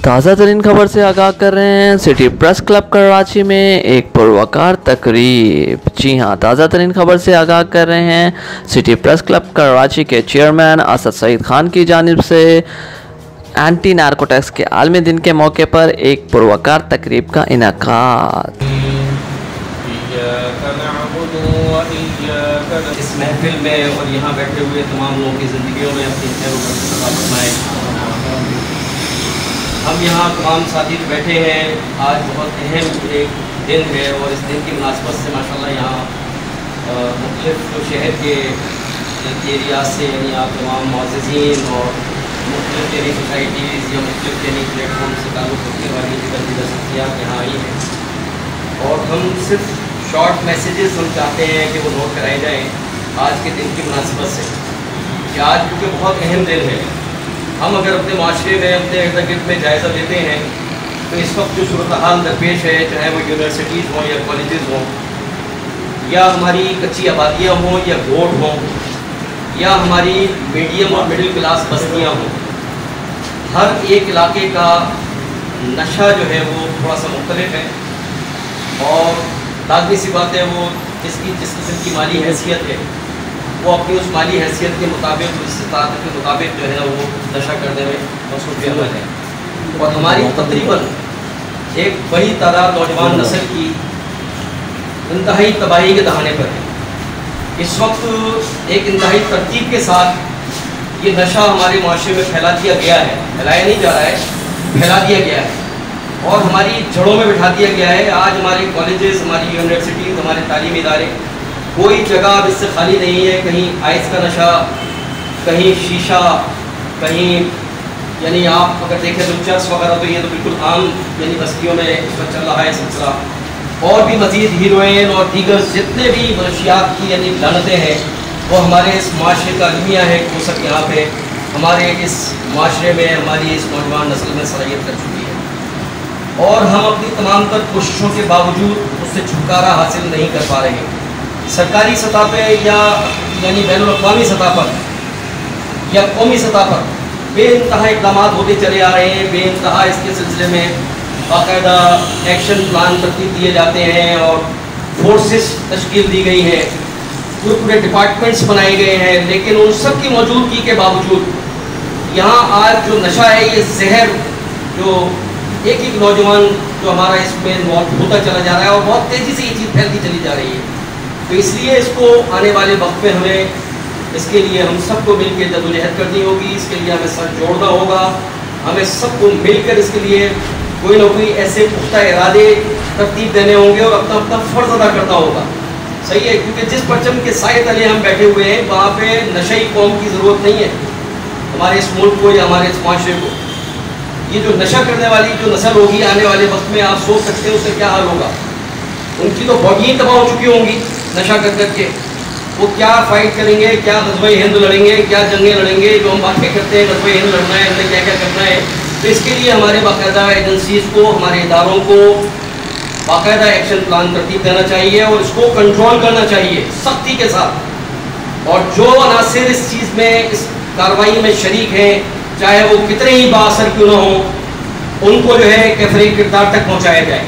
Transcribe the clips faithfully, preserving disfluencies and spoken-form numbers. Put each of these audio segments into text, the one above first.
تازہ ترین خبر سے آگاہ کر رہے ہیں سٹی پریس کلب کراچی میں ایک پروقار تقریب۔ جی ہاں، تازہ ترین خبر سے آگاہ کر رہے ہیں سٹی پریس کلب کراچی کے چیئرمین اسد سعید خان کی جانب سے اینٹی نارکوٹکس کے عالمی دن کے موقع پر ایک پروقار تقریب کا انعقاد۔ اس محفل میں اور یہاں بیٹھے ہوئے تمام لوگوں کی زندگیوں میں اپنی خیر و برکت عطا فرمائے۔ ہم یہاں تمام ساتھی بیٹھے ہیں، آج بہت اہم ایک دن ہے اور اس دن کی مناسبت سے ماشاءاللہ یہاں مختلف شہر کے ایریاز سے یعنی آپ تمام معززین اور مختلف یعنی سوسائٹیز یا مختلف یعنی پلیٹ فارم سے تعلق رکھنے والی دیگر دیگر شخصیات یہاں آئی ہیں اور ہم صرف شارٹ میسیجز ہم چاہتے ہیں کہ وہ نوٹ کرائے جائیں آج کے دن کی مناسبت سے کہ آج کیونکہ بہت اہم دن ہے۔ ہم اگر اپنے معاشرے میں اپنے ارد گرد میں جائزہ لیتے ہیں تو اس وقت جو صورتحال درپیش ہے، چاہے وہ یونیورسٹیز ہوں یا کالجز ہوں یا ہماری کچی آبادیاں ہوں یا گوٹ ہوں یا ہماری میڈیم اور مڈل کلاس بستیاں ہوں، ہر ایک علاقے کا نشہ جو ہے وہ تھوڑا سا مختلف ہے اور لازمی سی بات ہے وہ جس کی جس قسم کی مالی حیثیت ہے وہ اپنی اس مالی حیثیت کے مطابق اس استطاعت کے مطابق جو ہے نا وہ نشہ کرنے میں مصروف عمل ہے اور ہماری تقریباً ایک بڑی تعداد نوجوان نسل کی انتہائی تباہی کے دہانے پر ہے۔ اس وقت ایک انتہائی ترتیب کے ساتھ یہ نشہ ہمارے معاشرے میں پھیلا دیا گیا ہے، پھیلایا نہیں جا رہا ہے، پھیلا دیا گیا ہے اور ہماری جڑوں میں بٹھا دیا گیا ہے۔ آج ہمارے کالجز، ہماری یونیورسٹیز، ہمارے تعلیمی ادارے کوئی جگہ اب اس سے خالی نہیں ہے، کہیں آئس کا نشہ، کہیں شیشہ، کہیں یعنی آپ اگر دیکھیں تو چرس وغیرہ تو یہ تو بالکل عام یعنی بستیوں میں اس وقت چل رہا ہے سلسلہ، اور بھی مزید ہیروئن اور دیگر جتنے بھی منشیات کی یعنی لعنتیں ہیں وہ ہمارے اس معاشرے کا المیہ ہے کہ وہ سب یہاں پہ ہمارے اس معاشرے میں ہماری اس نوجوان نسل میں صلاحیت کر چکی ہے اور ہم اپنی تمام تر کوششوں کے باوجود اس سے چھٹکارا حاصل نہیں کر پا رہے ہیں۔ سرکاری سطح پہ یا یعنی بین الاقوامی سطح پر یا قومی سطح پر بے انتہا اقدامات ہوتے چلے آ رہے ہیں، بے انتہا اس کے سلسلے میں باقاعدہ ایکشن پلان ترتیب دیے جاتے ہیں اور فورسز تشکیل دی گئی ہیں، پورے پورے ڈپارٹمنٹس بنائے گئے ہیں، لیکن ان سب کی موجودگی کے باوجود یہاں آج جو نشہ ہے، یہ زہر جو ایک ایک نوجوان جو ہمارا اس میں انوالو ہوتا چلا جا رہا ہے اور بہت تیزی سے یہ چیز پھیلتی چلی جا رہی ہے، تو اس لیے اس کو آنے والے وقت میں ہمیں اس کے لیے ہم سب کو مل کے جدوجہد کرنی ہوگی، اس کے لیے ہمیں سر جوڑنا ہوگا، ہمیں سب کو مل کر اس کے لیے کوئی نہ کوئی ایسے پختہ ارادے ترتیب دینے ہوں گے اور اپنا اپنا فرض ادا کرنا ہوگا۔ صحیح ہے، کیونکہ جس پرچم کے سائے تلے ہم بیٹھے ہوئے ہیں وہاں پہ نشئی قوم کی ضرورت نہیں ہے ہمارے اس ملک کو یا ہمارے اس معاشرے کو۔ یہ جو نشہ کرنے والی جو نسل ہوگی آنے والے وقت میں، آپ سوچ سکتے ہیں اس سے کیا حال ہوگا۔ ان کی تو باڈیاں تباہ ہو چکی ہوں گی نشہ کر کر کے، وہ کیا فائٹ کریں گے، کیا غزوہ ہند لڑیں گے، کیا جنگیں لڑیں گے، جو ہم باتیں کرتے ہیں غزوہ ہند لڑنا ہے، ہمیں کیا کیا کرنا ہے۔ تو اس کے لیے ہمارے باقاعدہ ایجنسیز کو، ہمارے اداروں کو باقاعدہ ایکشن پلان ترتیب دینا چاہیے اور اس کو کنٹرول کرنا چاہیے سختی کے ساتھ، اور جو عناصر اس چیز میں اس کارروائی میں شریک ہیں چاہے وہ کتنے ہی بااثر کیوں نہ ہوں، ان کو جو ہے کیفری کردار تک پہنچایا جائے،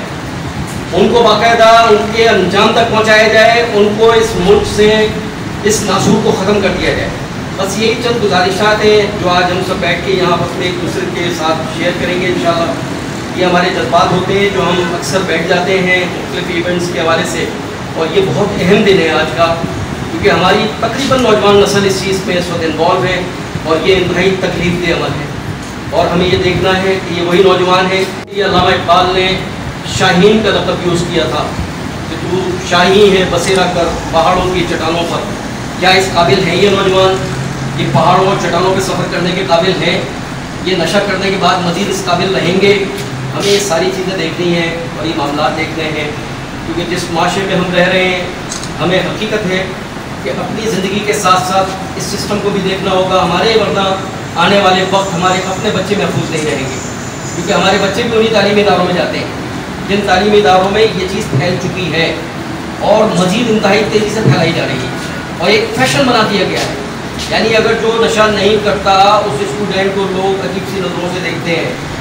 ان کو باقاعدہ ان کے انجام تک پہنچایا جائے، ان کو اس ملک سے اس ناسور کو ختم کر دیا جائے۔ بس یہی چند گزارشات ہیں جو آج ہم سب بیٹھ کے یہاں پر میں ایک دوسرے کے ساتھ شیئر کریں گے انشاءاللہ۔ یہ ہمارے جذبات ہوتے ہیں جو ہم اکثر بیٹھ جاتے ہیں مختلف ایونٹس کے حوالے سے، اور یہ بہت اہم دن ہے آج کا، کیونکہ ہماری تقریباً نوجوان نسل اس چیز میں اس وقت انوالو ہے اور یہ انتہائی تکلیف دہ عمل ہے اور ہمیں یہ دیکھنا ہے کہ یہ وہی نوجوان ہے۔ یہ علامہ اقبال نے شاہین کا لقب یوز کیا تھا کہ تو شاہین ہے بسیرا کر پہاڑوں کی چٹانوں پر۔ کیا اس قابل ہیں یہ نوجوان؟ یہ پہاڑوں اور چٹانوں پہ سفر کرنے کے قابل ہیں؟ یہ نشہ کرنے کے بعد مزید اس قابل رہیں گے؟ ہمیں یہ ساری چیزیں دیکھنی ہیں اور یہ معاملات دیکھنے ہیں، کیونکہ جس معاشرے میں ہم رہ رہے ہیں ہمیں حقیقت ہے کہ اپنی زندگی کے ساتھ ساتھ اس سسٹم کو بھی دیکھنا ہوگا ہمارے، ورنہ آنے والے وقت ہمارے اپنے بچے محفوظ نہیں رہیں گے، کیونکہ ہمارے بچے بھی انہیں تعلیمی اداروں میں جاتے ہیں جن تعلیمی اداروں میں یہ چیز پھیل چکی ہے اور مزید انتہائی تیزی سے پھیلائی جا رہی ہے اور ایک فیشن بنا دیا گیا ہے۔ یعنی اگر جو نشہ نہیں کرتا اس اسٹوڈنٹ کو لوگ عجیب سی نظروں سے دیکھتے ہیں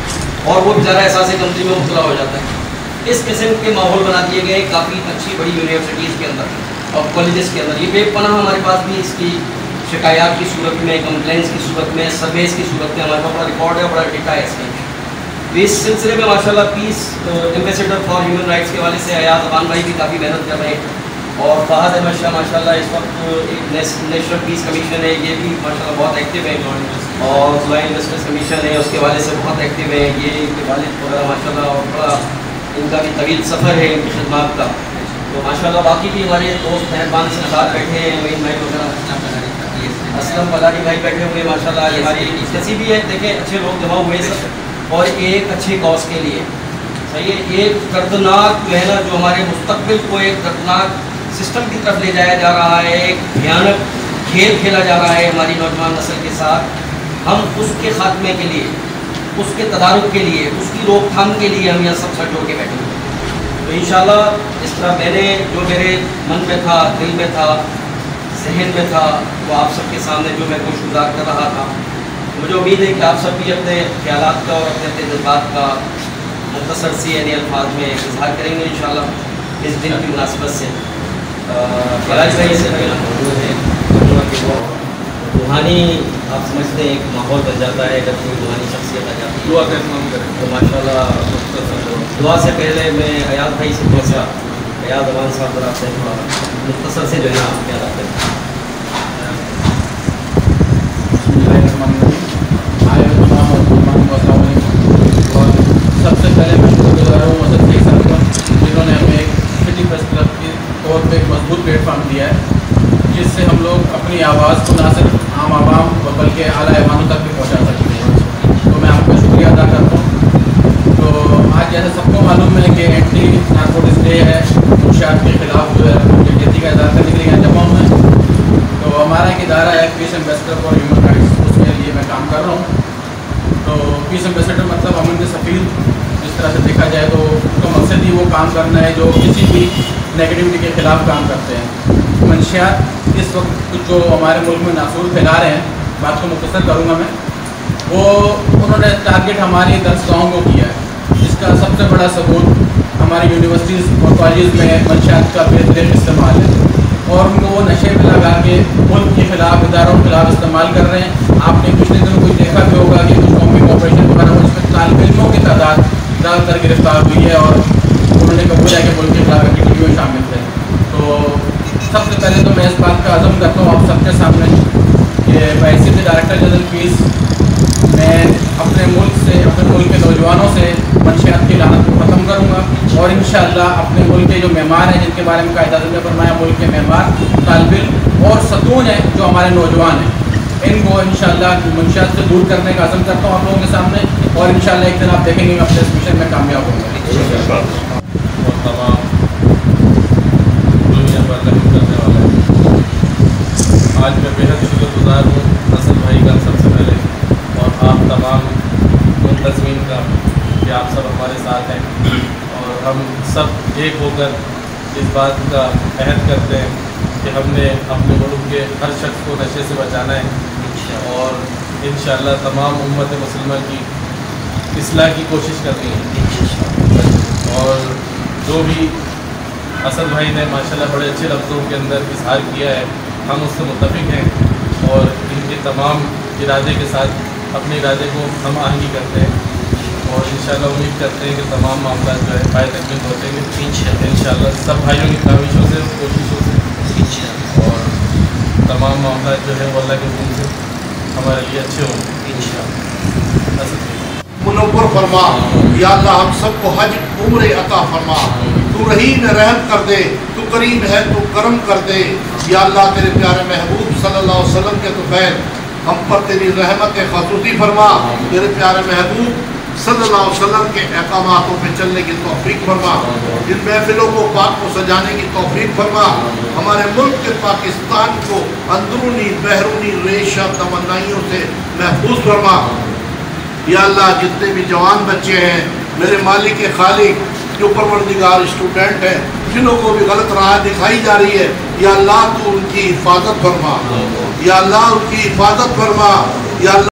اور وہ بیچارہ احساس کمتری میں مبتلا ہو جاتا ہے. اس قسم کے ماحول بنا دیے گئے کافی اچھی بڑی یونیورسٹیز کے اندر اور کالجز کے اندر. یہ بے پناہ ہمارے پاس بھی اس کی شکایات کی صورت میں، کمپلینس کی صورت میں، سرویز کی صورت میں ہمارے پاس بڑا ریکارڈ ہے، بڑا ڈیٹا ہے اس میں. اس سلسلے میں ماشاء اللہ peace ambassador for human rights کے حوالے سے ایاز امان بھائی بھی کافی محنت کر رہے ہیں. اور فہد احمد شاہ ماشاء اللہ اس وقت ایک نیشنل پیس کمیشن ہے، یہ بھی ماشاء اللہ بہت ایکٹیو ہے. اور جوائنٹ انویسٹرس کمیشن ہے، اس کے حوالے سے بہت ایکٹیو ہے. یہ ان کے والد وغیرہ ماشاء اللہ، اور بڑا ان کا بھی طویل سفر ہے ان کی خدمات کا. تو ماشاء اللہ باقی بھی ہمارے دوست مہربان سے ساتھ بیٹھے ہیں، معین بھائی وغیرہ، اسلم پلاری بھائی بیٹھے ہوئے ماشاء اللہ. یہ ہماری نصیب بھی ہے، دیکھیں اچھے لوگ جمع ہوئے سب اور ایک اچھے کاز کے لیے. صحیح ہے. ایک دردناک جو ہے نا، جو ہمارے مستقبل کو ایک دردناک سسٹم کی طرف لے جایا جا رہا ہے، ایک بھیانک کھیل کھیلا جا رہا ہے ہماری نوجوان نسل کے ساتھ. ہم اس کے خاتمے کے لیے، اس کے تدارک کے لیے، اس کی روک تھام کے لیے ہم یہاں سب سر جوڑ کے بیٹھے ہیں. تو انشاءاللہ اس طرح میں نے جو میرے من میں تھا، دل میں تھا، ذہن میں تھا، وہ آپ سب کے سامنے جو میں کوشش گزار کر رہا تھا. مجھے امید ہے کہ آپ سب بھی اپنے خیالات کا اور اپنے اپنے جذبات کا مختصر سی یعنی الفاظ میں اظہار کریں گے انشاءاللہ اس دن کی مناسبت سے. فراج بھائی سے روحانی آپ سمجھتے ہیں ایک ماحول بن جاتا ہے اگر کوئی روحانی شخصیت آ جاتی ہے. دعا کا اہتمام کریں تو ماشاء اللہ. دعا سے پہلے میں ایاز بھائی سے تھوڑا سا، ایاز امان صاحب ذرا سے تھوڑا مختصر سے جو ہے نا آپ کیا کرتے ہیں. اور سب سے پہلے میں شکر گزار ہوں مدد کے ساتھ جنہوں نے ہمیں ایک سٹی پریس کلب کے طور پہ ایک مضبوط پلیٹ فارم دیا ہے، جس سے ہم لوگ اپنی آواز کو نہ صرف عام عوام بلکہ اعلیٰ ایوانوں تک بھی پہنچا سکتے ہیں. تو میں آپ کا شکریہ ادا کرتا ہوں. تو آج جیسے سب کو معلوم ہے کہ اینٹی نارکوٹکس ڈے ہے، منشیات کے خلاف جو ہے یکجہتی کا اظہار کرنے کے لیے جمع ہوئے ہیں. تو ہمارا ایک ادارہ ہے peace ambassador for human rights, اس کے لیے میں کام کر رہا ہوں. تو پیس ایمبیسیڈر مطلب امن کے سفیر جس طرح سے دیکھا جائے تو اس کا مقصد ہی وہ کام کرنا ہے جو کسی بھی نیگیٹیوٹی کے خلاف کام کرتے ہیں. منشیات اس وقت جو ہمارے ملک میں ناسور پھیلا رہے ہیں، بات کو مختصر کروں گا میں، وہ انہوں نے ٹارگیٹ ہماری درس گاہوں کو کیا ہے. اس کا سب سے بڑا ثبوت ہماری یونیورسٹیز اور کالجز میں منشیات کا بہترین استعمال ہے، اور ان کو وہ نشے میں لگا کے ملک کے خلاف، اداروں کے خلاف استعمال کر رہے ہیں. آپ نے پچھلے دنوں کوئی دیکھا بھی ہوگا کہ کچھ قومی کوپریشن وغیرہ میں اس میں طالب علموں کی تعداد زیادہ تر گرفتار ہوئی ہے اور انہوں نے قبول ہے کہ ملک کے خلاف ایکٹیویٹیوں میں شامل تھے. تو سب سے پہلے تو میں اس بات کا عزم کرتا ہوں آپ سب کے سامنے کہ بحیثیت ڈائریکٹر جنرل پیس میں اپنے ملک سے، اپنے ملک کے نوجوانوں سے منشیات کی لعنت کو ختم کروں گا، اور انشاءاللہ اپنے ملک کے جو معمار ہیں جن کے بارے میں قائد اعظم نے فرمایا ملک کے معمار، طالب علم اور ستون ہیں جو ہمارے نوجوان ہیں، ان کو انشاءاللہ منشیات سے دور کرنے کا عزم کرتا ہوں آپ لوگوں کے سامنے. اور انشاءاللہ ایک دن آپ دیکھیں گے میں اپنے اس مشن میں کامیاب ہوں گا. اور تمام دنیا پر رحم کرنے والا ہے. آج میں بے حد شکر گزار ہوں حسن بھائی کا سب سے پہلے، اور آپ تمام منتظمین کا کہ آپ سب ہمارے ساتھ ہیں، اور ہم سب ایک ہو کر اس بات کا عہد کرتے ہیں کہ ہم نے اپنے ملک کے ہر شخص کو نشے سے بچانا ہے، اور انشاءاللہ تمام امت مسلمہ کی اصلاح کی کوشش کرنی ہے. اور جو بھی اسد بھائی نے ماشاءاللہ بڑے اچھے لفظوں کے اندر اظہار کیا ہے، ہم اس سے متفق ہیں، اور ان کے تمام ارادے کے ساتھ اپنے ارادے کو ہم آہنگی کرتے ہیں، اور انشاءاللہ امید کرتے ہیں کہ تمام معاملات جو ہے پائے تکمیل ہوتے ہیں انشاءاللہ سب بھائیوں کی کاوشوں سے، کوششوں سے، اور تمام معاملات جو ہے وہ اللہ کے حکم سے ہمارے لیے اچھے ہوں گے انشاءاللہ. منور فرما یا اللہ، ہم سب کو حج عمر عطا فرما. تو رحیم رحم کر دے، تو کریم ہے تو کرم کر دے. یا اللہ تیرے پیارے محبوب صلی اللہ علیہ وسلم کے تو خیر ہم پر تیری رحمت خصوصی فرما. تیرے پیارے محبوب صلی اللہ علیہ وسلم کے احکاماتوں پہ چلنے کی توفیق فرما. ان محفلوں کو پاک کو سجانے کی توفیق فرما. ہمارے ملک کے پاکستان کو اندرونی بیرونی ریشہ تمنائیوں سے محفوظ فرما. یا اللہ جتنے بھی جوان بچے ہیں میرے مالک خالق، جو پروردگار اسٹوڈنٹ ہیں جنہوں کو بھی غلط راہ دکھائی جا رہی ہے، یا اللہ تو ان کی حفاظت فرما. یا اللہ ان کی حفاظت فرما. یا اللہ